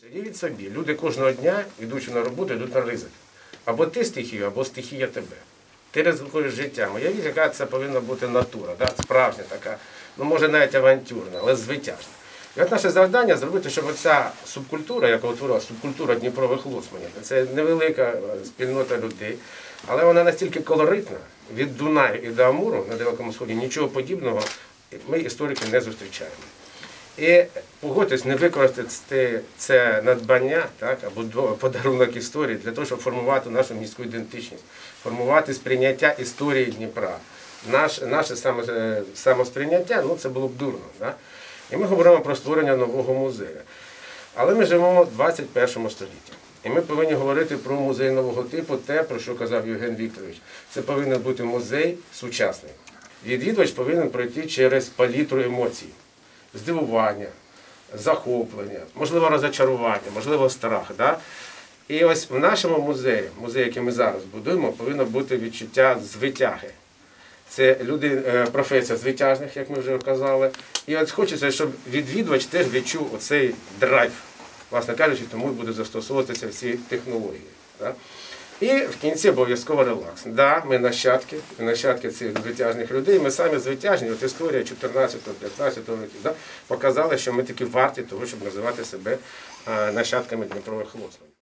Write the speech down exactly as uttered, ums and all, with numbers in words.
Уявіть собі, люди кожного дня, йдучи на роботу, йдуть на ризик. Або ти стихію, або стихія тебе. Ти ризикуєш життям. Уявіть, яка це повинна бути натура, да? Справжня така, ну може навіть авантюрна, але звитяжна. І от наше завдання зробити, щоб оця субкультура, яка утворила субкультура Дніпрових лоцманів, це невелика спільнота людей, але вона настільки колоритна, від Дунаю і до Амуру на Далекому Сході нічого подібного ми, історики, не зустрічаємо. І погодьтесь, не використати це надбання, так, або подарунок історії для того, щоб формувати нашу міську ідентичність, формувати сприйняття історії Дніпра. Наш, наше саме, самосприйняття, ну це було б дурно. Так? І ми говоримо про створення нового музею. Але ми живемо в двадцять першому столітті. І ми повинні говорити про музей нового типу, те, про що казав Євген Вікторович. Це повинен бути музей сучасний. Відвідувач повинен пройти через палітру емоцій. Здивування, захоплення, можливо розочарування, можливо страх. Да? І ось в нашому музеї, музей, який ми зараз будуємо, повинно бути відчуття звитяги. Це люди, професія звитяжних, як ми вже казали. І от хочеться, щоб відвідувач теж відчув оцей драйв, власне кажучи, тому буде застосовуватися всі технології. Да? І в кінці обов'язково релакс. Так, да, ми нащадки, нащадки цих звитяжних людей, ми самі звитяжні, от історія чотирнадцятого-п'ятнадцятого років да, показала, що ми таки варті того, щоб називати себе нащадками Дніпрових лоцманів.